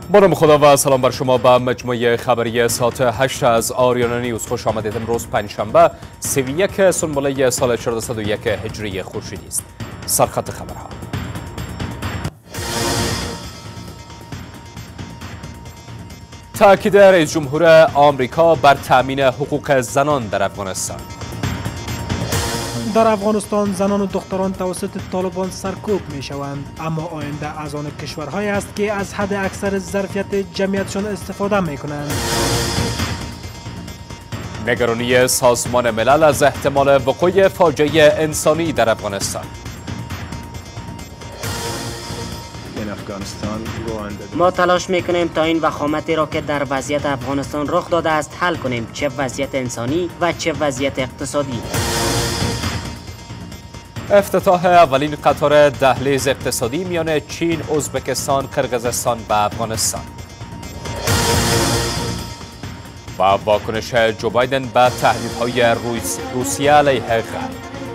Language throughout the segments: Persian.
با نام خدا و سلام بر شما. به مجموعه خبری ساعت 8 از آریانا نیوز خوش آمدید. امروز پنجشنبه 31 سنبله سال 1401 هجری خورشیدی است. سرخط خبرها. تاکید رئیس جمهور آمریکا بر تامین حقوق زنان در افغانستان. در افغانستان زنان و دختران توسط طالبان سرکوب می شوند، اما آینده از آن کشورهایی است که از حد اکثر ظرفیت جمعیتشان استفاده می کنند. نگرانی سازمان ملل از احتمال وقوع فاجعه انسانی در افغانستان. ما تلاش میکنیم تا این وخامتی را که در وضعیت افغانستان رخ داده است حل کنیم، چه وضعیت انسانی و چه وضعیت اقتصادی. افتتاح اولین قطار دهلیز اقتصادی میان چین، ازبکستان، قرقیزستان و افغانستان. و واکنش جو بایدن به تهدیدهای روسیه علیه غرب.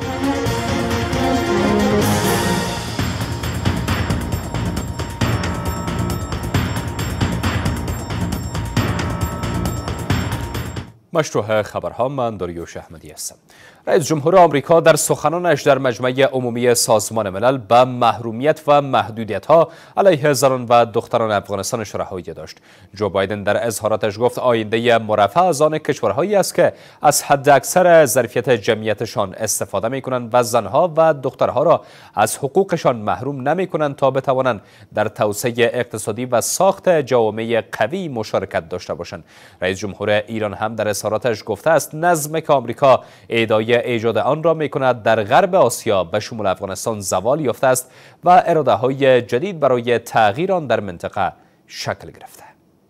مشروع خبرها، من داریوش احمدی هستم. رئیس جمهور آمریکا در سخنانش در مجمع عمومی سازمان ملل به محرومیت و محدودیت‌ها علیه زنان و دختران افغانستان اشاره داشت. جو بایدن در اظهاراتش گفت آینده مرفه از آن کشورهایی است که از حد اکثر ظرفیت جمعیتشان استفاده می‌کنند و زنها و دخترها را از حقوقشان محروم نمی‌کنند تا بتوانند در توسعه اقتصادی و ساخت جوامع قوی مشارکت داشته باشند. رئیس جمهور ایران هم در اظهاراتش گفته است نظم که آمریکا ادعای ایجاد آن را می‌کند در غرب آسیا به شمول افغانستان زوال یافته است و اراده‌های جدید برای تغییر آن در منطقه شکل گرفته.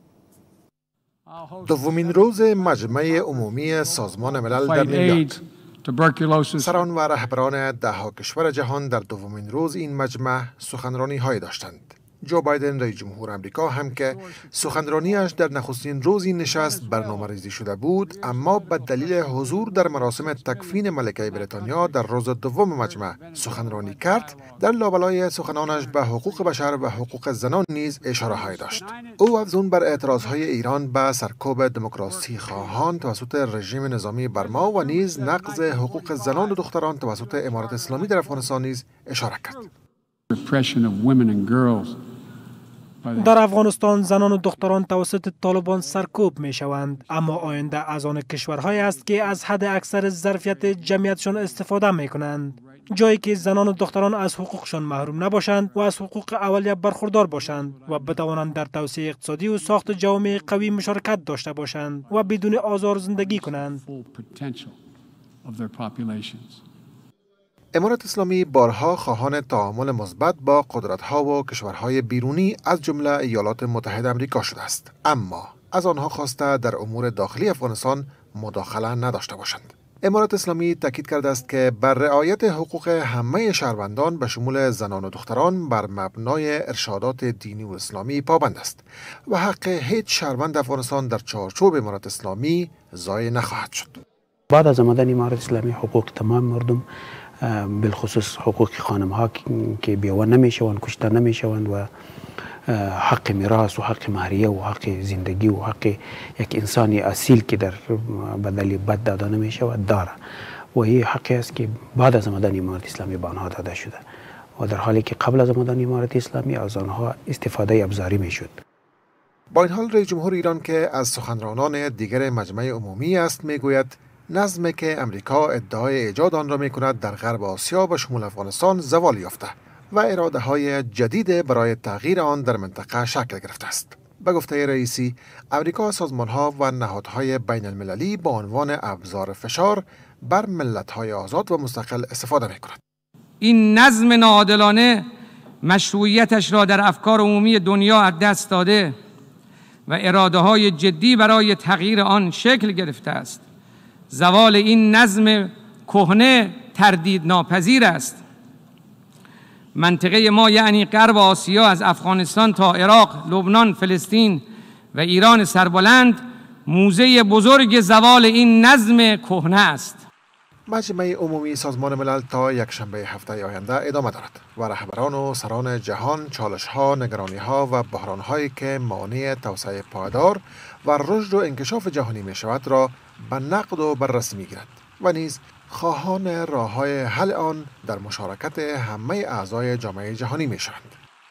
دومین روز مجمع عمومی سازمان ملل در نیویورک. سران و رهبران ده‌ها کشور جهان در دومین روز این مجمع سخنرانی‌های داشتند. جو بایدن رئیس جمهور آمریکا هم که سخنرانیش در نخستین روز این نشست برنامه‌ریزی شده بود، اما به دلیل حضور در مراسم تکفین ملکه بریتانیا در روز دوم مجمع سخنرانی کرد، در لابلای سخنانش به حقوق بشر و حقوق زنان نیز اشاره‌های داشت. او افزون بر اعتراضهای ایران به سرکوب دموکراسی خواهان توسط رژیم نظامی برما و نیز نقض حقوق زنان و دختران توسط امارت اسلامی در افغانستان نیز اشاره کرد. در افغانستان زنان و دختران توسط طالبان سرکوب می شوند، اما آینده از آن کشورهایی است که از حد اکثر ظرفیت جمعیتشان استفاده می کنند، جایی که زنان و دختران از حقوقشان محروم نباشند و از حقوق اولیه برخوردار باشند و بتوانند در توسعه اقتصادی و ساخت جوامع قوی مشارکت داشته باشند و بدون آزار زندگی کنند. امارت اسلامی بارها خواهان تعامل مثبت با قدرت‌ها و کشورهای بیرونی از جمله ایالات متحده آمریکا شده است، اما از آنها خواسته در امور داخلی افغانستان مداخله نداشته باشند. امارت اسلامی تاکید کرده است که بر رعایت حقوق همه شهروندان به شمول زنان و دختران بر مبنای ارشادات دینی و اسلامی پابند است و حق هیچ شهروند افغانستان در چارچوب امارت اسلامی ضایع نخواهد شد. بعد از آمدن امارت اسلامی حقوق تمام مردم، بالخصوص حقوق خانم ها که بیوه نمی شوند، کشته نمی شوند و حق میراث و حق مهریه و حق زندگی و حق یک انسانی اصیل که در بدل بد داده نمی شود داره و این حقی است که بعد از آمدن امارت اسلامی به آنها داده شده و در حالی که قبل از آمدن امارت اسلامی از آنها استفاده ابزاری می شد. با این حال رئیس جمهور ایران که از سخنرانان دیگر مجمع عمومی است میگوید نظمی که امریکا ادعای ایجاد آن را می‌کند در غرب آسیا و شمول افغانستان زوال یافته و اراده‌های جدید برای تغییر آن در منطقه شکل گرفته است. به گفته رئیسی، امریکا سازمان‌ها و نهادهای بین المللی با عنوان ابزار فشار بر ملت‌های آزاد و مستقل استفاده می‌کند. این نظم ناعادلانه مشروعیتش را در افکار عمومی دنیا از دست داده و اراده‌های جدی برای تغییر آن شکل گرفته است. زوال این نظم کهنه تردید ناپذیر است. منطقه ما یعنی غرب آسیا از افغانستان تا عراق، لبنان، فلسطین و ایران سربلند موزه بزرگ زوال این نظم کهنه است. مجمع عمومی سازمان ملل تا یکشنبه هفته آینده ادامه دارد و رهبران و سران جهان چالش‌ها، نگرانی‌ها و بحران‌هایی که مانع توسعه پایدار و رشد و انکشاف جهانی می‌شود را به نقد و بررسی می‌گیرد و نیز خواهان راه‌های حل آن در مشارکت همه اعضای جامعه جهانی می‌شوند.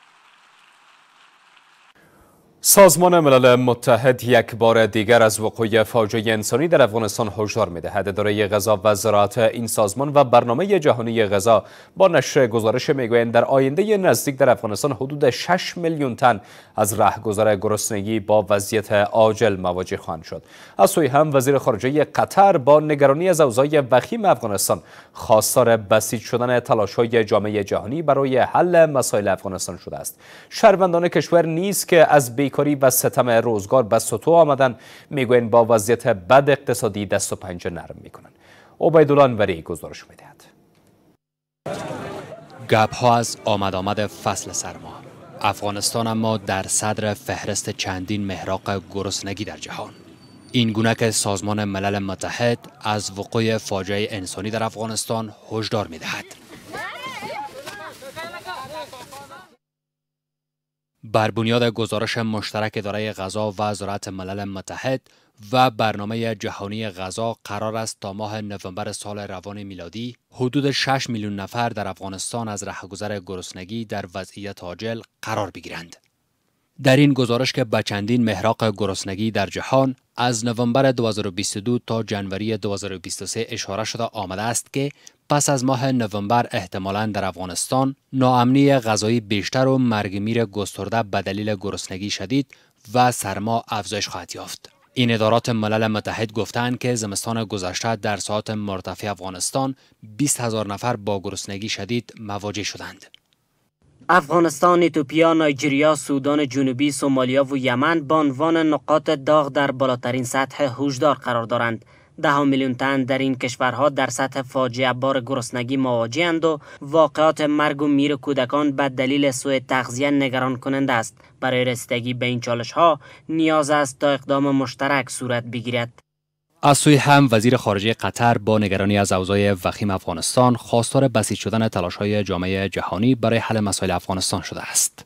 سازمان ملل متحد یک بار دیگر از وقوع فاجعه انسانی در افغانستان هشدار می‌دهد. اداره غذا و زراعت این سازمان و برنامه جهانی غذا با نشر گزارش می‌گویند در آینده نزدیک در افغانستان حدود 6 میلیون تن از رهگذر گرسنگی با وضعیت عاجل مواجه خواهند شد. از سوی هم وزیر خارجه قطر با نگرانی از اوضاع وخیم افغانستان خواستار بسیج شدن تلاش‌های جامعه جهانی برای حل مسائل افغانستان شده است. شهروندان کشور نیز که از بیکاری و ستم روزگار به سطوح آمدن میگویند با وضعیت بد اقتصادی دست و پنجه نرم میکنند. عبیدالله انوری گزارش میدهد. گپ‌ها از آمد فصل سرما. افغانستان اما در صدر فهرست چندین محراق گرسنگی در جهان. این گونه که سازمان ملل متحد از وقوع فاجعه انسانی در افغانستان هشدار میدهد. بر بنیاد گزارش مشترک اداره غذا و زراعت ملل متحد و برنامه جهانی غذا قرار است تا ماه نوامبر سال روان میلادی حدود 6 میلیون نفر در افغانستان از رهگذر گرسنگی در وضعیت عاجل قرار بگیرند. در این گزارش که به چندین محراق گرسنگی در جهان از نوامبر 2022 تا جنوری 2023 اشاره شده آمده است که پس از ماه نوامبر احتمالاً در افغانستان ناامنی غذایی بیشتر و مرگ میر گسترده به دلیل گرسنگی شدید و سرما افزایش خواهد یافت. این ادارات ملل متحد گفتند که زمستان گذشته در ساحات مرتفع افغانستان 20,000 نفر با گرسنگی شدید مواجه شدند. افغانستان، اتیوپیا، نایجریا، سودان جنوبی، سومالیا و یمن به عنوان نقاط داغ در بالاترین سطح هشدار قرار دارند. 10 میلیون تن در این کشورها در سطح فاجعه بار گرسنگی مواجه‌اند و واقعات مرگ و میر کودکان به دلیل سوء تغذیه نگران کننده است. برای رسیدگی به این چالش‌ها نیاز است تا اقدام مشترک صورت بگیرد. از سوی هم وزیر خارجه قطر با نگرانی از اوضاع وخیم افغانستان خواستار بسیج شدن تلاش‌های جامعه جهانی برای حل مسائل افغانستان شده است.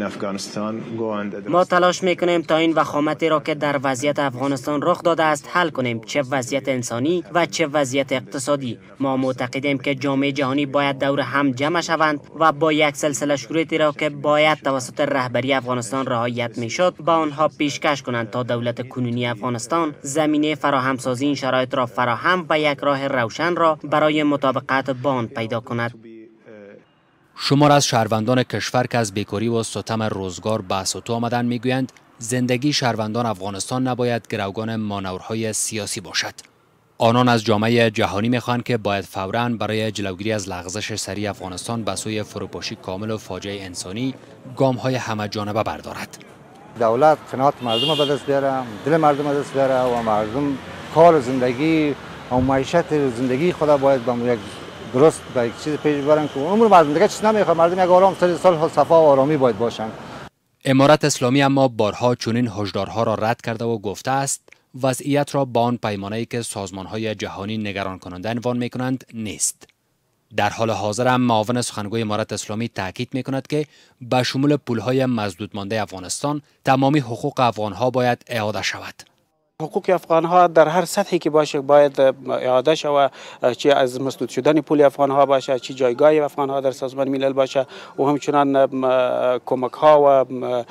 ما تلاش میکنیم تا این وخامتی را که در وضعیت افغانستان رخ داده است حل کنیم، چه وضعیت انسانی و چه وضعیت اقتصادی. ما معتقدیم که جامعه جهانی باید دور هم جمع شوند و با یک سلسله شروطی را که باید توسط رهبری افغانستان رعایت میشد با آنها پیشکش کنند تا دولت کنونی افغانستان زمینه فراهمسازی این شرایط را فراهم و یک راه روشن را برای مطابقت با آن پیدا کند. شمار از شهروندان کشور که از بیکاری و ستم روزگار به سطوح آمدند میگویند زندگی شهروندان افغانستان نباید گروگان مانورهای سیاسی باشد. آنان از جامعه جهانی میخواهند که باید فوراً برای جلوگیری از لغزش سریع افغانستان به سوی فروپاشی کامل و فاجعه انسانی گام‌های همه جانبه بردارد. دولت قناعت مردم به دست بیاره، دل مردم به دست بیاره و مردم کار زندگی و معیشت زندگی خود باید به یک درست به یک چیز پیش ببرن که عمر مردم دیگه چیز نمیخواد. مردم یک آرام سال صفا و آرامی باید باشن. امارت اسلامی اما بارها چنین هشدارها را رد کرده و گفته است وضعیت را با آن پیمانه‌ای که سازمان‌های جهانی نگران کننده عنوان می‌کنند نیست. در حال حاضر هم معاون سخنگوی امارت اسلامی تاکید می‌کند که به شمول پول‌های مسدود مانده افغانستان تمامی حقوق افغان‌ها باید اعاده شود. حقوق افغان‌ها در هر سطحی که باشه باید اعاده شود، چه از مسدود شدن پول افغان‌ها باشه، چه جایگاه افغان‌ها در سازمان ملل باشه و همچنان کمک‌ها و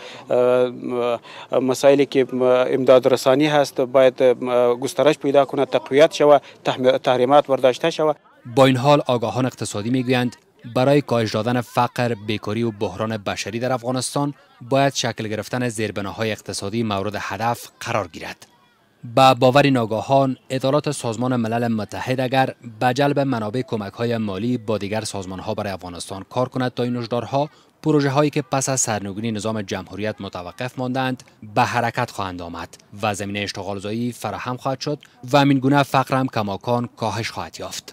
مسائلی که امداد رسانی هست باید گسترش پیدا کنه، تقویت شود، تحریمات برداشته شود. با این حال آگاهان اقتصادی میگویند برای کاهش دادن فقر، بیکاری و بحران بشری در افغانستان باید شکل گرفتن زیربناهای اقتصادی مورد هدف قرار گیرد. با باور این آگاهان ادارات سازمان ملل متحد اگر به جلب منابع کمک‌های مالی با دیگر سازمان‌ها برای افغانستان کار کند تا این هشدارها پروژه هایی که پس از سرنگونی نظام جمهوریت متوقف ماندند به حرکت خواهند آمد و زمینه اشتغالزایی فراهم خواهد شد و همین گونه فقر هم کماکان کاهش خواهد یافت.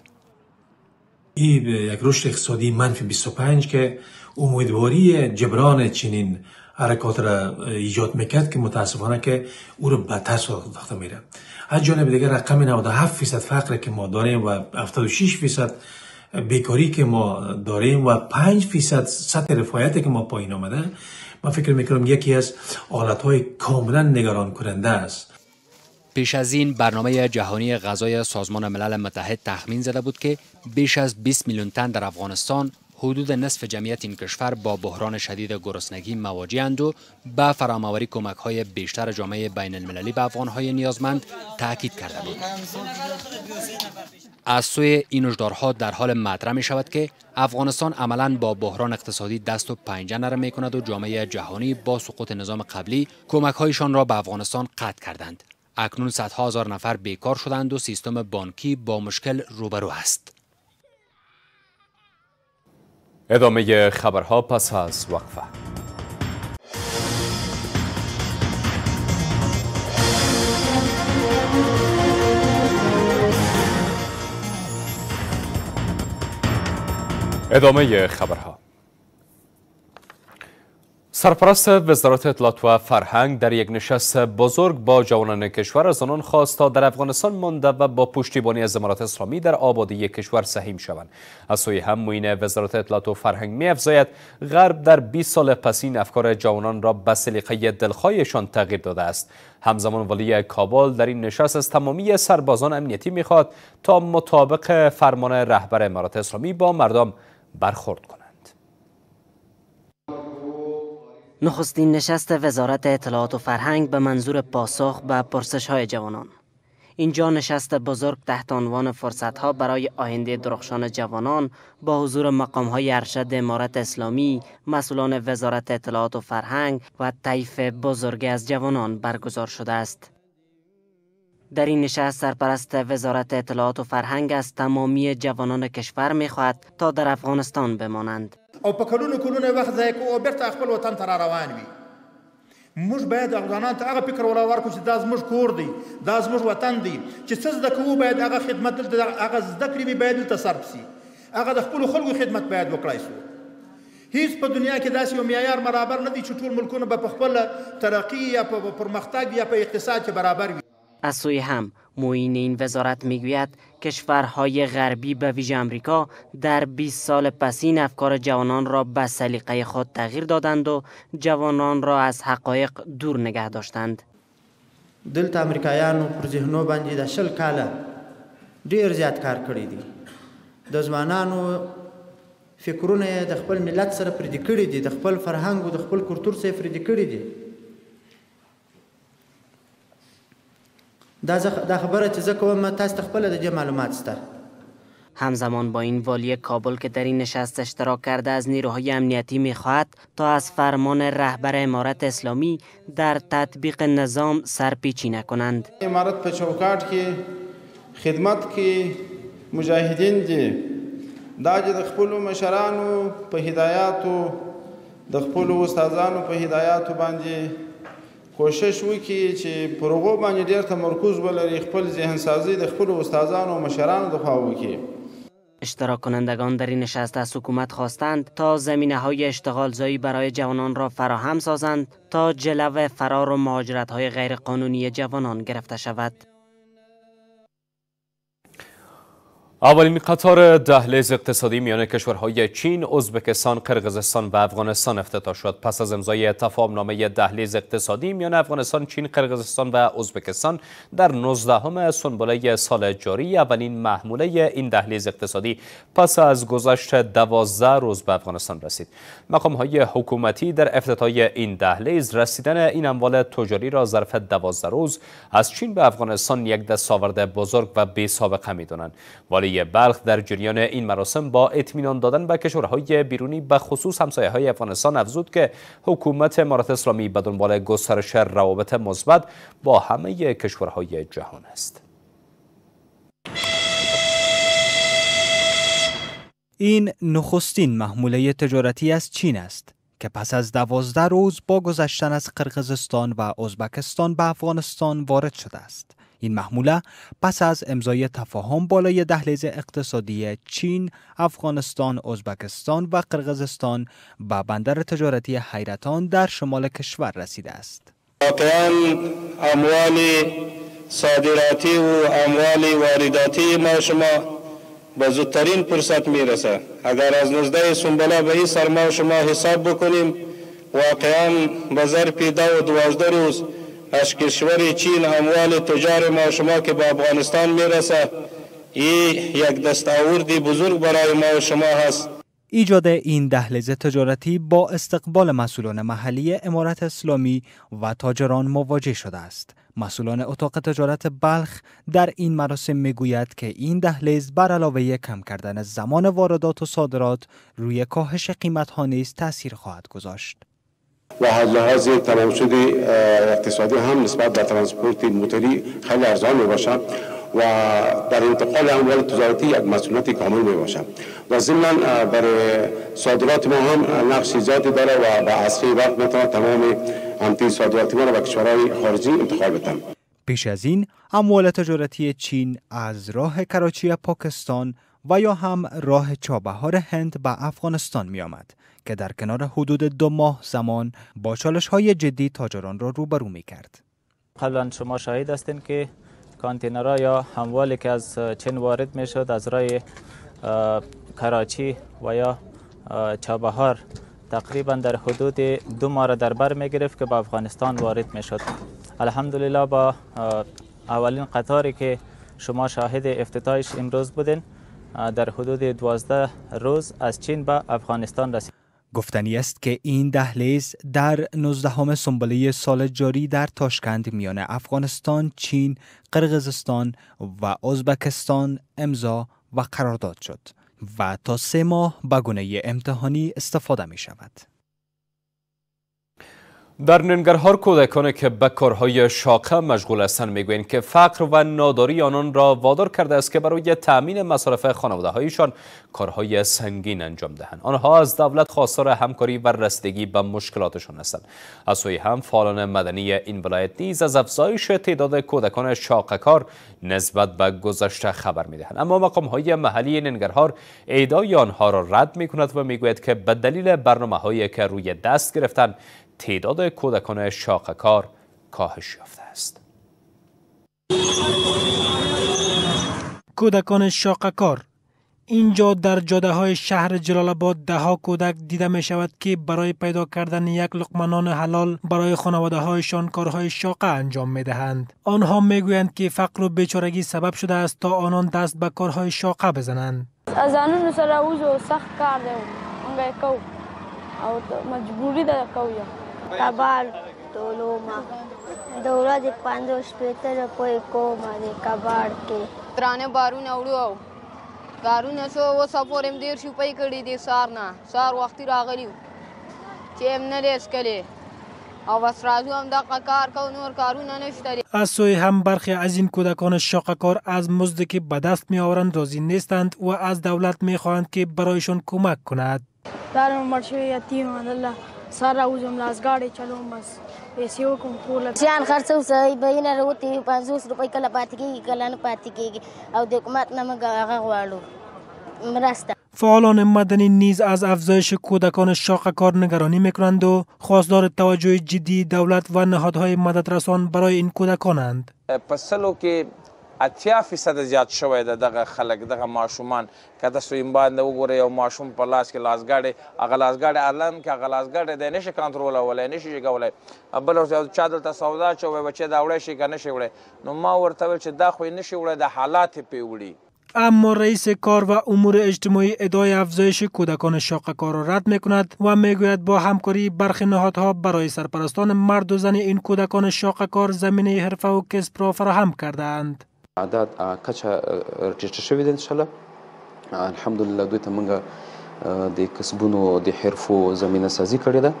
این یک رشد اقتصادی منفی 25 که امیدواری جبران چنین حرکات را ایجاد میکرد که متاسفانه که او رو بدتر ساخته میره. از جانب دیگر رقم 97% فقر که ما داریم و 76% بیکاری که ما داریم و 5% سطح رفاهیتی که ما پایین آمده، من فکر میکنم یکی از حالتهای کاملا نگران کننده است. پیش از این برنامه جهانی غذای سازمان ملل متحد تخمین زده بود که بیش از 20 میلیون تن در افغانستان، حدود نصف جمعیت این کشور، با بحران شدید گرسنگی مواجه‌اند و به فرامآوری کمک‌های بیشتر جامعه بین المللی به افغان‌های نیازمند تاکید کرده بود. از سوی این هشدارها در حال مطرح می شود که افغانستان عملاً با بحران اقتصادی دست و پنجه نرم می کند و جامعه جهانی با سقوط نظام قبلی کمک‌هایشان را به افغانستان قطع کردند. اکنون صدها هزار نفر بیکار شدند و سیستم بانکی با مشکل روبرو است. ادامه خبرها پس از وقفه. ادامه خبرها. سرپرست وزارت اطلاعات و فرهنگ در یک نشست بزرگ با جوانان کشور از آنان خواست تا در افغانستان مانده و با پشتیبانی از امارات اسلامی در آبادی کشور سهیم شوند. از سوی هم معین وزارت اطلاعات و فرهنگ می‌افزاید غرب در 20 سال پسین افکار جوانان را به سلیقه دلخواهشان تغییر داده است. همزمان ولی کابل در این نشست از تمامی سربازان امنیتی می‌خواهد تا مطابق فرمان رهبر امارات اسلامی با مردم برخورد کنند. نخستین نشست وزارت اطلاعات و فرهنگ به منظور پاسخ به پرسش‌های جوانان. اینجا نشست بزرگ تحت عنوان فرصت‌ها برای آینده درخشان جوانان با حضور مقام‌های ارشد امارت اسلامی، مسئولان وزارت اطلاعات و فرهنگ و طیف بزرگی از جوانان برگزار شده است. در این نشست سرپرست وزارت اطلاعات و فرهنگ از تمامی جوانان کشور می‌خواهد تا در افغانستان بمانند. او په کلونو وخت ځای کو او بیرته خپل وطن ته روان وي. موږ باید افغانان ته هغه فکر ورکړو چې دا زموږ کور دی، دا زموږ وطن دی، چې څه زده کوو باید هغه خدمت دلته، هغه زده کړې باید دلته صرف شي، هغه د خپلو خلکو خدمت باید وکړای شو. هیڅ په دنیا کې داسې یو معیار برابر نه دی چې ټول ملکونه به په خپل ترقی یا په پرمختګ یا په اقتصاد کې برابر وي. از سوی هم معین این وزارت میگوید کشورهای غربی به ویژه امریکا در 20 سال پسین افکار جوانان را به سلیقه خود تغییر دادند و جوانان را از حقایق دور نگه داشتند. دلته امریکایانو پر ذهنو باندې د 20 کاله ډیر زیات کار کړی دی. د ځوانانو فکرونه د خپل ملت سره پردي کړي دي، د خپل فرهنګ او د خپل کلتور سره پردي کړي دي. دا خبره چې زه کوم تاسو ته خپل د معلومات سته. همزمان با این والی کابل که در این نشست اشتراک کرده از نیروهای امنیتی می‌خواهد تا از فرمان رهبر امارت اسلامی در تطبیق نظام سرپیچی نکنند. امارت په چوکاټ کې خدمت کې مجاهدین دي، دا چې د خپل مشرانو په هدایاتو، د خپل استادانو په هدایاتو باندې کوشش وکړي چې پر هغو باندې ډېر تمرکز ولري، خپل ذهن سازی د خپل استادانو و مشرانو د خوا وکړي. اشتراک کنندگان در این نشست از حکومت خواستند تا زمینه‌های اشتغالزایی برای جوانان را فراهم سازند تا جلو فرار و مهاجرت‌های غیرقانونی جوانان گرفته شود. اولین قطار دهلیز اقتصادی میان کشورهای چین، ازبکستان، قرقیزستان و افغانستان افتتاح شد. پس از امضای تفاهمنامه دهلیز اقتصادی میان افغانستان، چین، قرقیزستان و ازبکستان در 19 سنبله سال جاری، اولین محموله این دهلیز اقتصادی پس از گذشت 12 روز به افغانستان رسید. مقام‌های حکومتی در افتتاح این دهلیز رسیدن این اموال تجاری را ظرف 12 روز از چین به افغانستان یک دستاورد بزرگ و بی سابقه می‌دانند. والی بلخ در جریان این مراسم با اطمینان دادن به کشورهای بیرونی به خصوص همسایه‌های افغانستان افزود که حکومت امارت اسلامی به دنبال گسترش روابط مثبت با همه کشورهای جهان است. این نخستین محموله تجارتی از چین است که پس از 12 روز با گذشتن از قرقیزستان و ازبکستان به افغانستان وارد شده است. این محموله پس از امضای تفاهم بالای دهلیز اقتصادی چین، افغانستان، ازبکستان و قرقیزستان به بندر تجارتی حیرتان در شمال کشور رسیده است. واقعاً اموال صادراتی و اموال وارداتی ما شما به زودترین فرصت میرسه. اگر از 19 سنبله به این سرما شما حساب بکنیم، واقعاً به ظرف 10 و 12 روز از کشور چین اموال تجار ما شما که به افغانستان میرسه، این یک دستاوردی بزرگ برای ما شما هست. ایجاد این دهلیز تجارتی با استقبال مسئولان محلی امارت اسلامی و تاجران مواجه شده است. مسئولان اتاق تجارت بلخ در این مراسم میگوید که این دهلیز بر علاوه کم کردن زمان واردات و صادرات روی کاهش قیمت‌ها نیز تأثیر خواهد گذاشت. و از لحاظ تمام شده اقتصادی هم نسبت به ترانسپورت موتوری خیلی ارزان میباشه و در انتقال اموال تجارتی یک مسئولیت کامل میباشه و ضمناً برای صادرات ما هم نقش زیادی داره و به اسرع وقت میتونه تمام امتیاز صادراتی ما را به کشورهای خارجی انتقال بدن. پیش از این اموال تجارتی چین از راه کراچی پاکستان و یا هم راه چابهار هند به افغانستان می آمد که در کنار حدود 2 ماه زمان با چالش‌های جدی تاجران را روبرو می کرد. قبلا شما شاهد هستین که کانتینرها یا اموالی که از چین وارد می شد از راه کراچی و یا چابهار تقریبا در حدود 2 ماه را در بر می گرفت که به افغانستان وارد می شد. الحمدلله با اولین قطاری که شما شاهد افتتاحش امروز بودین، در حدود 12 روز از چین به افغانستان رسید. گفتنی است که این دهلیز در 19 سنبله سال جاری در تاشکند میان افغانستان، چین، قرقیزستان و ازبکستان امضا و قرارداد شد و تا 3 ماه به گونه امتحانی استفاده می شود. در ننگرهار کودکانی که به کارهای شاقه مشغول هستند میگویند که فقر و ناداری آنان را وادار کرده است که برای تأمین مصارف خانواده‌هایشان کارهای سنگین انجام دهند. آنها از دولت خواستار همکاری و رسیدگی به مشکلاتشان هستند. از سوی هم فعالان مدنی این ولایت نیز از افزایش تعداد کودکان شاقه کار نسبت به گذشته خبر میدهند، اما مقام‌های محلی ننگرهار ادعای آنها را رد میکند و میگوید که به دلیل برنامه‌هایی که روی دست گرفتند تعداد کودکان شاقه کار کاهش یافته است. کودکان شاقه کار اینجا در جاده های شهر جلال آباد دهها کودک دیده می شود که برای پیدا کردن یک لقمه نان حلال برای خانواده هایشان کارهای شاقه انجام می دهند. آنها می گویند که فقر و بیچارگی سبب شده است تا آنان دست به کارهای شاقه بزنند. از آنون سره اوزو سخت کار دیم اونگه کو او مجبوری ده کویا کبار دولوما دورا دی 5 شپیتر پوی کوما دی کبار کې درانه بارونه وړو کارونه سو و سپورم دیر شو پای کړی دي سار وختي راغلی چې هم نه لیس کړي او بس راځو هم دغه کار کو نور کارونه نشته. از سوی هم برخی از این کودکان شاقه کار از مزدی که به دست می آورند راضی نیستند و از دولت می خواهند که برایشان کمک کند. در مرشوی یتیم الله سارا اوزم لاسګاډي چلوم بس پیسې وکم ټول ځان خرڅو سي بینه وروتي 500 روپۍ کله پاتې کېږي کله نه پاتې کېږي او د حکومت نه موږ هغه غواړو مرسته. فعالان مدنی نیز از افزایش کودکان شاقه کار نگرانی میکنند و خواستار توجه جدی دولت و نهادهای مددرسان برای این کودکانند. پسلو کې 80% زیات شوی ده دغه خلک دغه ماشومان که تاسو یې باندې وګورئ یو ماشوم په لاس کې لاسګاډی هغه لاسګاډی علم کې هغه لاسګاډی دی نشي کنټرولولی نشي کولی بل چا دلته سودا چوی بچې دا وړی شي که نشي وړی نو ما ورته ویل چې دا خو یې نشي وړی د حالات یې پرې وړي. اما رئیس کار و امور اجتماعی ادعای افزایش کودکان شاقه کار را رد میکند و میگوید با همکاری برخی نهادها برای سرپرستان مرد و زن این کودکان شاقه کار زمینه حرفه و کسب را فراهم کردند. اعداد کچا ټیټه شوې ده انشاءالله الحمدلله دوی ته موږ د کسبونو د حرفو زمینه سازي کړې ده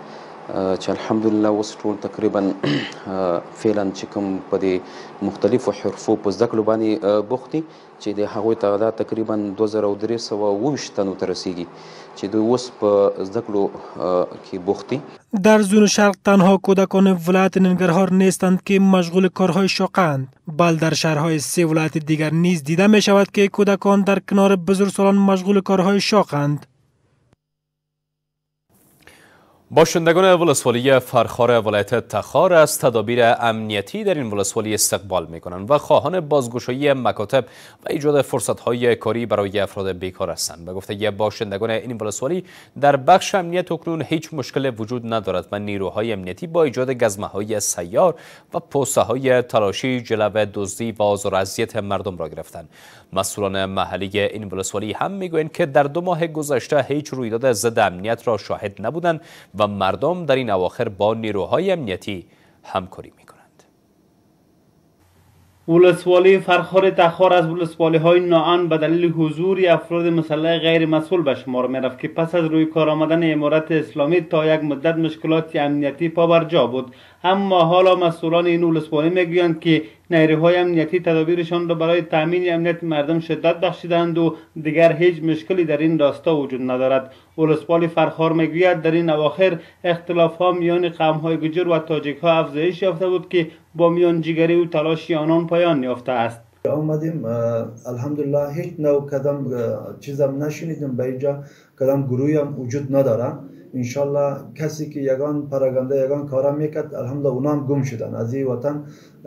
چې الحمدلله اوس ټول تقریبا فعلا چې کوم په دې مختلفو حرفو په زده کړو باندې بوخت دي چې د هغوی تعداد تقریبا 2329 تنو ته رسیږي چې دوی اوس په زده کړو کې بوخت دي. در زون شرق تنها کودکان ولایت ننگرهار نیستند که مشغول کارهای شاقند، بل در شهرهای 3 ولایت دیگر نیز دیده می شود که کودکان در کنار بزرگسالان مشغول کارهای شاقند. باشندگان ولسوالی فرخار ولایت تخار از تدابیر امنیتی در این ولسوالی استقبال می کنند و خواهان بازگشایی مکاتب و ایجاد فرصت‌های کاری برای افراد بیکار هستند. به گفته باشندگان این ولسوالی در بخش امنیت اکنون هیچ مشکل وجود ندارد و نیروهای امنیتی با ایجاد گزمه‌های سیار و پوسته‌های تلاشی جلو دزدی و آزار و اذیت مردم را گرفتند. مسئولان محلی این ولسوالی هم میگویند که در 2 ماه گذشته هیچ رویداد ضد امنیت را شاهد نبودند و مردم در این اواخر با نیروهای امنیتی همکاری می‌کنند. ولسوالی فرخار تخار از ولسوالی‌های ناآن به دلیل حضور افراد مسلح غیر مسئول به شمار می‌رفت که پس از روی کار آمدن امارت اسلامی تا یک مدت مشکلات امنیتی پابرجا بود. اما حالا مسئولان این ولسوالی میگویند که نیروهای امنیتی تدابیرشان را برای تامین امنیت مردم شدت بخشیدند و دیگر هیچ مشکلی در این راستا وجود ندارد. ولسوالی فرخار میگوید در این اواخر اختلاف‌ها میان قوم‌های گجر و تاجیک‌ها افزایش یافته بود که با میانجیگری و تلاش آنان پایان یافته است. آمدیم الحمدلله هیچ نوع کدام چیزم نشنیدیم، به اینجا کدام گروهی هم وجود نداره. انشالله کسی که یگان پراگنده یگان کارا میکرد الحمدلله اونا هم گم شدن از این وطن.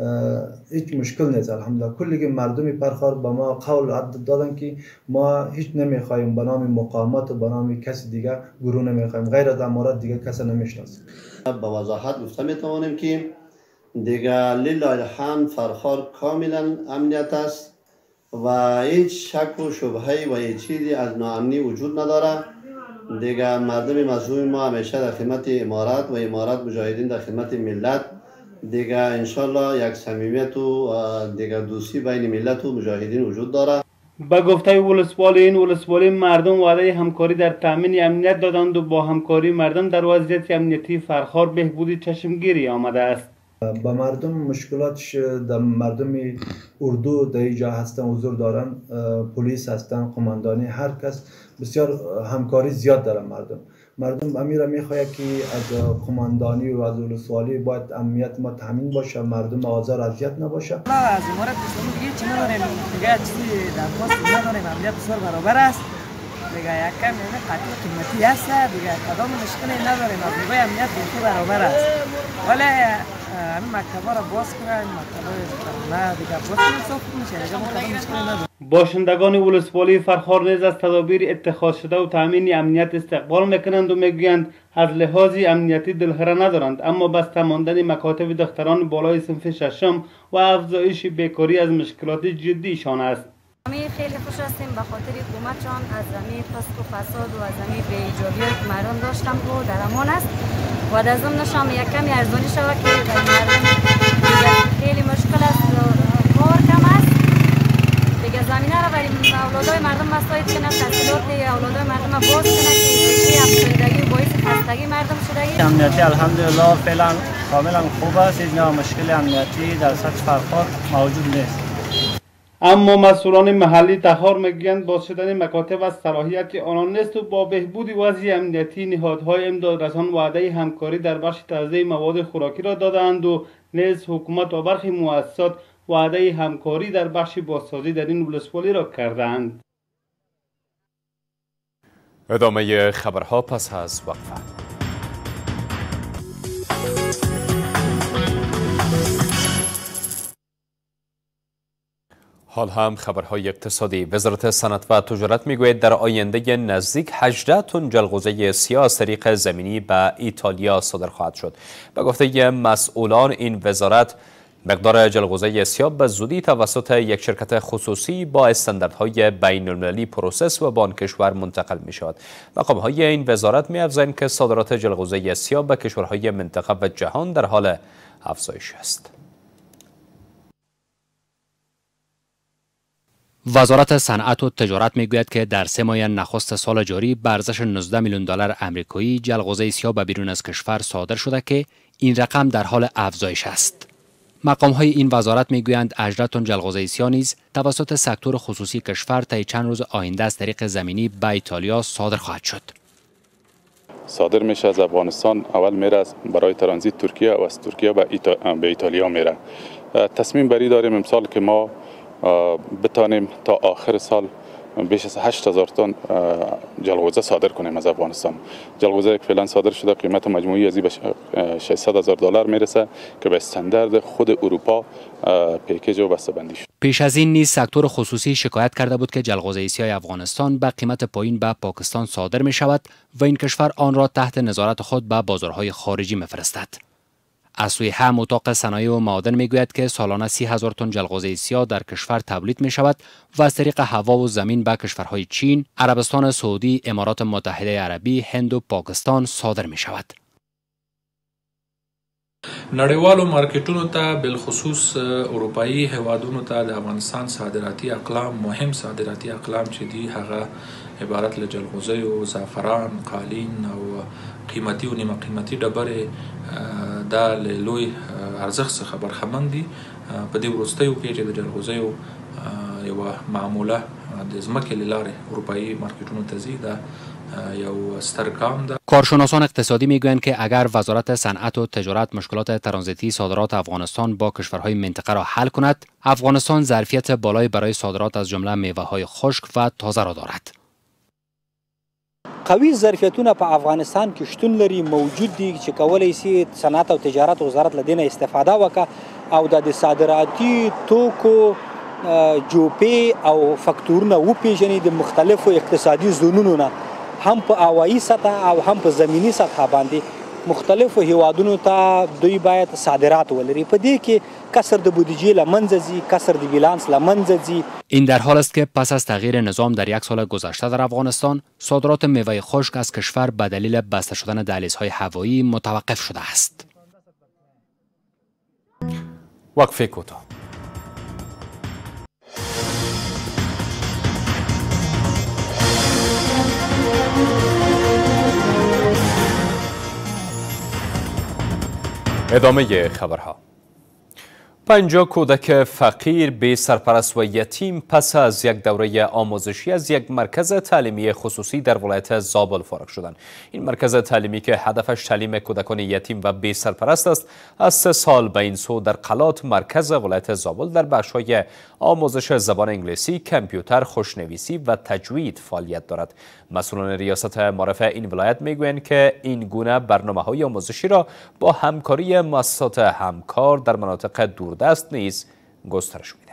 هیچ مشکل نیست الحمدلله. کلی مردم پرخار به ما قول عدد دادن که ما هیچ نمیخوایم به نام مقاومت و به نام کسی دیگه گروه نمیخوایم، غیر از امارات دیگه کسی نمیشناسیم. با وضاحت گفته میتوانیم که دیگه لله الحمد فرخار کاملا امنیت است و هیچ شک و شبهه و هیچ چیزی از ناامنی وجود نداره. دیگه مردم مظلوم ما همیشه در خدمت امارات و امارات مجاهدین در خدمت ملت. دیگه انشالله یک صمیمیت و دیگه دوستی بین ملت و مجاهدین وجود داره. با گفته ولسوالی این ولسوالی مردم وعده همکاری در تامین امنیت دادند و با همکاری مردم در وضعیت امنیتی فرخار بهبودی چشمگیری آمده است. با مردم مشکلاتش در مردم اردو در اینجا هستن حضور دارن، پلیس هستن، قماندانی، هر کس بسیار همکاری زیاد دارن. مردم امیره میخواهد که از قماندانی و از ولسوالی باید امنیت ما تامین باشه، مردم آزار اذیت نباشه. از امارت اسلامی دیگه چی نداریم، دیگه چیزی درخواست نداریم، امنیت بسیار برابر است. دیگه یک کم قطعی قیمتی هست، دیگه کدام مشکلی نداریم، از نگاه امنیت بسیار برابر است. ولی همین مکتبا را باز کنن، مکتبا نه دیگه باز کنن صاف میشه، دیگه کدام مشکلی نداریم. باشندگان ولسوالی فرخار نیز از تدابیر اتخاذ شده و تامین امنیت استقبال میکنند و میگویند از لحاظ امنیتی دلهره ندارند، اما بسته ماندن مکاتب دختران بالای صنف ششم و افزایش بیکاری از مشکلات جدیشان است. خیلی خوش هستیم به خاطر حکومتشان از زمین فسق و فساد و از زمین به ایجابیات که مردم داشتن و در امان است و در ضمنش هم یک کمی ارزانی شود که در مردم خیلی مشکل است و کار کم است. دیگه زمینه را برای اولادای مردم مساعد کنه، تحصیلات اولادای مردم باز کنه که افسردگی و باعث خستگی مردم شدگی. امنیتی الحمدلله فعلا کاملا خوب است، هیچ نوع مشکل امنیتی در سطح فرخار موجود نیست. اما مسئولان محلی تخار میگویند باز شدن مکاتب از صلاحیت آنان نیست و با بهبود وضع امنیتی نهادهای امدادرسان وعده همکاری در بخش تغذیه مواد خوراکی را دادند و نیز حکومت و برخی مؤسسات وعده همکاری در بخش بازسازی در این ولسوالی را کردند. ادامه خبرها پس از وقفه. حال هم خبرهای اقتصادی. وزارت صنعت و تجارت میگوید در آینده نزدیک 18 تن جلغوزه سیاه از طریق زمینی به ایتالیا صادر خواهد شد. به گفته مسئولان این وزارت مقدار جلغوزه سیاه به زودی توسط یک شرکت خصوصی با استانداردهای بین‌المللی پروسس و به آن کشور منتقل می شود. مقام‌های این وزارت می افزایند که صادرات جلغوزه سیاه به کشورهای منطقه و جهان در حال افزایش است. وزارت صنعت و تجارت میگوید که در 3 ماه نخست سال جاری به ارزش 19 میلیون دلار آمریکایی جلغوزه سیاه به بیرون از کشور صادر شده که این رقم در حال افزایش است. مقام های این وزارت میگویند 18 تن جلغوزه سیاه نیز توسط سکتور خصوصی کشور طی چند روز آینده از طریق زمینی به ایتالیا صادر خواهد شد. صادر میشه از افغانستان، اول میره برای ترانزیت ترکیه و از ترکیه به ایتالیا میره. تصمیم بری داریم امسال که ما بتانیم تا آخر سال بیش از 8000 تن جلغوزه صادر کنیم از افغانستان. جلغوزه که فعلا صادر شده قیمت مجموعی از به 600,000 دلار میرسه که به استاندارد خود اروپا پیکیج و بسته‌بندی شد. پیش از این نیز سکتور خصوصی شکایت کرده بود که جلغوزه سیاه افغانستان به قیمت پایین به پاکستان صادر می شود و این کشور آن را تحت نظارت خود به بازارهای خارجی میفرستد. از سوی هم اتاق صنایع و معادن میگوید که سالانه 30,000 تن جلغوزه سیاه در کشور تولید می شود و از طریق هوا و زمین به کشورهای چین، عربستان سعودی، امارات متحده عربی، هند و پاکستان صادر می شود. نړیوالو مارکیټونو ته بالخصوص اروپایي هیوادونو ته د افغانستان صادراتي اقلام مهم صادراتي اقلام چې دي هغه عبارت له جلغوزیو، زعفران، قالین او قیمتي او نیمه قیمتي ډبرې دا له لوی ارزښت څخه برخمن دي. په دې وروستیو کې چې د جلغوزیو یوه معموله د ځمکې له لارې اروپایي مارکیټونو ته ځي دا یو ستر ګام ده. کارشناسان اقتصادی میگویند که اگر وزارت صنعت و تجارت مشکلات ترانزیتی صادرات افغانستان با کشورهای منطقه را حل کند، افغانستان ظرفیت بالایی برای صادرات از جمله میوه‌های خشک و تازه را دارد. قوي ظرفیتونه په افغانستان کې شتون لري، موجود دي چې کولای شي صنعت او تجارت وزارت له دینه استفاده وکړي او د صادراتي توکو جوپې او فاکتورونه وپیژني د مختلفو اقتصادي زونونو نه هم په هوایي سطح او هم په زمینی سطح باندې مختلفو هیوادونو ته دوی باید صادرات ولري. په دې کې کسر د بودجې له منځه ځي، کسر د بیلانس له منځه ځي. این در حال است که پس از تغییر نظام در 1 سال گذشته در افغانستان صادرات میوه خشک از کشور به دلیل بسته شدن دهلیزهای هوایی متوقف شده است. وقفه کوتاه. ادامه خبرها. 50 کودک فقیر به سرپرست و یتیم پس از یک دوره آموزشی از یک مرکز تعلیمی خصوصی در ولایت زابل فارغ شدند. این مرکز تعلیمی که هدفش تعلیم کودکان یتیم و بی سرپرست است، از 3 سال به این سو در قلات مرکز ولایت زابل در بخش‌های آموزش زبان انگلیسی، کامپیوتر، خوشنویسی و تجوید فعالیت دارد. مسئولان ریاست معرف این ولایت میگویند که این گونه برنامه‌های آموزشی را با همکاری مؤسسات همکار در مناطق دوردست نیز گسترش میدهند.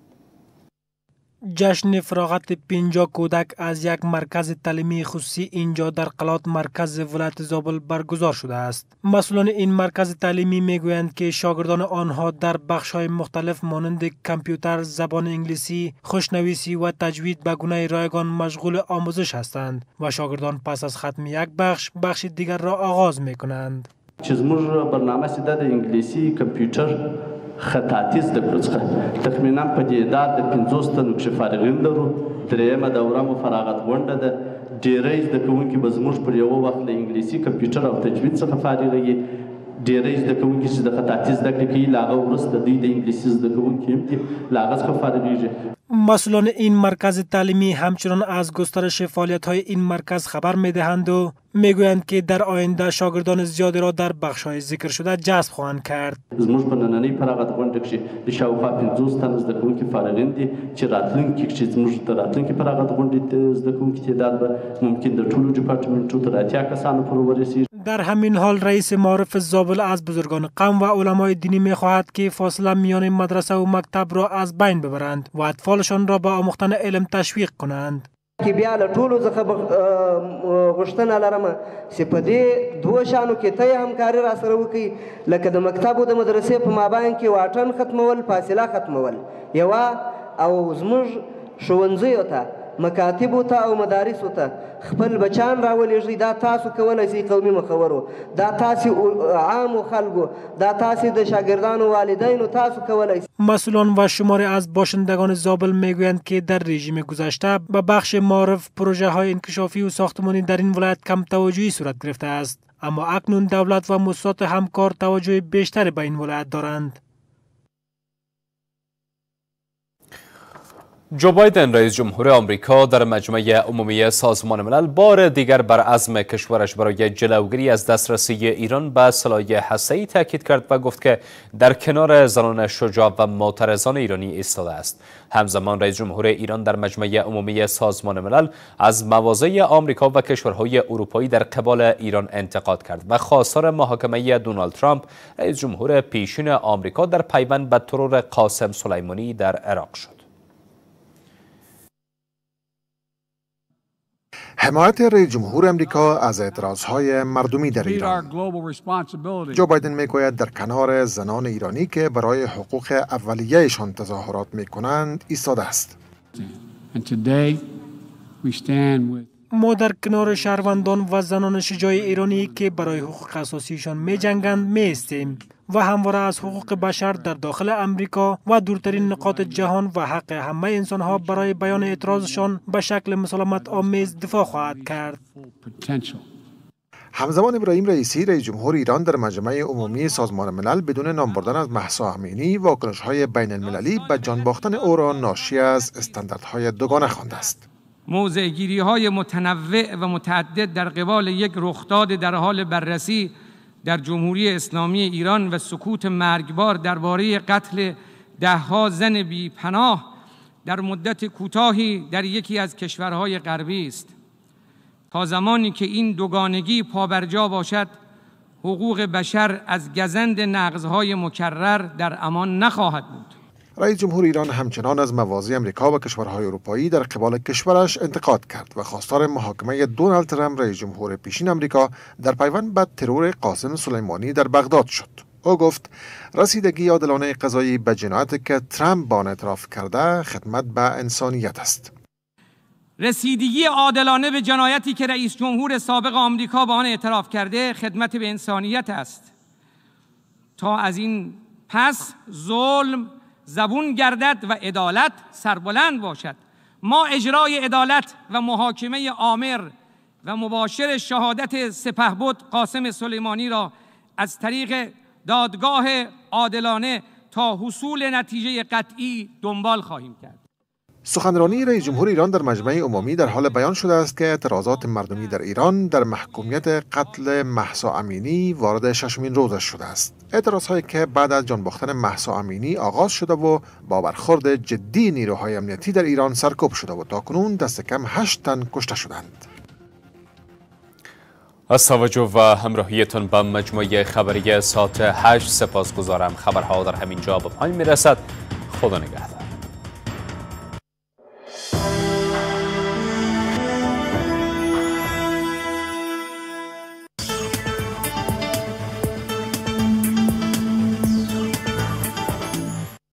جشن فراغت 50 کودک از یک مرکز تعلیمی خصوصی اینجا در قلات مرکز ولایت زابل برگزار شده است. مسئولان این مرکز تعلیمی میگویند که شاگردان آنها در بخش‌های مختلف مانند کامپیوتر، زبان انگلیسی، خوشنویسی و تجوید به گونه رایگان مشغول آموزش هستند و شاگردان پس از ختم یک بخش دیگر را آغاز میکنند. زموږ برنامه سیده د انګلیسي کمپیوټر خطاطي زده کړو څخه تخمینا په دې عدد د 50 تنو کې فارغین لرو. درېیمه دوره مو فراغت غونډه ده. ډېری زده کوونکي به زموږ پر یوه وخت له انګلیسي کمپیوټر او تجوید څخه فارغېږي. ډېری زده کوونکي چې د خطاطي زده کړې کوي له هغه وروسته دوی د انګلیسي زده کوونکي هم دي له هغه څخه فارغېږي. مسئولان این مرکز تعلیمی همچنان از گسترش فعالیت‌های این مرکز خبر می‌دهند و میگویند که در آینده شاگردان زیادی را در بخش‌های ذکر شده جذب خواهند کرد. زموږ په نننۍ فراغت غونډه کې د شاوخوا 50 تنه زده کوونکي فارغین دي چې راتلونکي کې زموږ د راتلونکي فراغت غونډې زده کوونکي تعداد به ممکن د ټولو ډیپارتمنټو تر 80 کسانو پورې ورسیږي. در همین حال رئیس معارف زابل از بزرگان قوم و علمای دینی می‌خواهد که فاصله میان مدرسه و مکتب را از بین ببرند و اطفالشان را به آموختن علم تشویق کنند. کې بیا له ټولو څخه غوښتنه لرم چې په دې دوه شانو کې ته همکاري راسره وکړي، لکه د مکتب او د مدرسې په مابین کې واټن ختمول، فاصله ختمول، یوه او زموږ ښوونځیو ته مکاتبو ته او مدارسو ته خپل بچان راولېږئ. دا تاسو کولی شئ قومي مخورو، دا تاسې عامو خلکو، دا تاسې د شاگردانو والدینو تاسو کولی شئ. مسئولان و شماری از باشندگان زابل میگویند که در رژیم گذشته به بخش معارف پروژه های انکشافی و ساختمانی در این ولایت کم توجهی صورت گرفته است، اما اکنون دولت و مؤسسات همکار توجه بیشتری به این ولایت دارند. جو بایدن رئیس جمهور آمریکا در مجمع عمومی سازمان ملل بار دیگر بر عزم کشورش برای جلوگیری از دسترسی ایران به سلاح هسته‌ای تاکید کرد و گفت که در کنار زنان شجاع و معترضان ایرانی ایستاده است. همزمان رئیس جمهور ایران در مجمع عمومی سازمان ملل از مواضع آمریکا و کشورهای اروپایی در قبال ایران انتقاد کرد و خواستار محاکمه دونالد ترامپ رئیس جمهور پیشین آمریکا در پیوند به ترور قاسم سلیمانی در عراق شد. حمایت رئیس جمهور امریکا از اعتراضهای مردمی در ایران. جو بایدن میگوید در کنار زنان ایرانی که برای حقوق اولیه‌شان تظاهرات میکنند ایستاده است. ما در کنار شهروندان و زنان شجاع ایرانی که برای حقوق اساسیشان می جنگند می ایستیم و همواره از حقوق بشر در داخل امریکا و دورترین نقاط جهان و حق همه انسانها برای بیان اعتراضشان به شکل مسالمت آمیز دفاع خواهد کرد. همزمان ابراهیم رئیسی رئیس جمهور ایران در مجمع عمومی سازمان ملل بدون نام بردن از مهسا امینی واکنش‌های بین المللی به جان باختن او را ناشی از استانداردهای دوگانه خوانده است. موضع‌گیری‌های متنوع و متعدد در قبال یک رخداد در حال بررسی در جمهوری اسلامی ایران و سکوت مرگبار درباره قتل ده‌ها زن بی‌پناه در مدت کوتاهی در یکی از کشورهای غربی است. تا زمانی که این دوگانگی پابرجا باشد، حقوق بشر از گزند نقض‌های مکرر در امان نخواهد بود. رئیس جمهور ایران همچنان از مواضع امریکا و کشورهای اروپایی در قبال کشورش انتقاد کرد و خواستار محاکمه دونالد ترامپ رئیس جمهور پیشین امریکا در پیوند به ترور قاسم سلیمانی در بغداد شد. او گفت رسیدگی عادلانه قضایی به جنایتی که ترامپ با آن اعتراف کرده خدمت به انسانیت است. رسیدگی عادلانه به جنایتی که رئیس جمهور سابق آمریکا با آن اعتراف کرده خدمت به انسانیت است. تا از این پس ظلم زبون گردد و عدالت سربلند باشد. ما اجرای عدالت و محاکمه آمر و مباشر شهادت سپهبد قاسم سلیمانی را از طریق دادگاه عادلانه تا حصول نتیجه قطعی دنبال خواهیم کرد. سخنرانی رئیس جمهور ایران در مجمع عمومی در حال بیان شده است که اعتراضات مردمی در ایران در محکومیت قتل مهسا امینی وارد 6مین روزش شده است. اعتراضهایی که بعد از جان باختن مهسا امینی آغاز شده و با برخورد جدی نیروهای امنیتی در ایران سرکوب شده و تاکنون دست کم 8 تن کشته شدند. از توجه و همراهیتان به مجموعه خبری ساعت 8 سپاسگزارم. خبرها در همین جا به پایان میرسد. خدا نگهدار.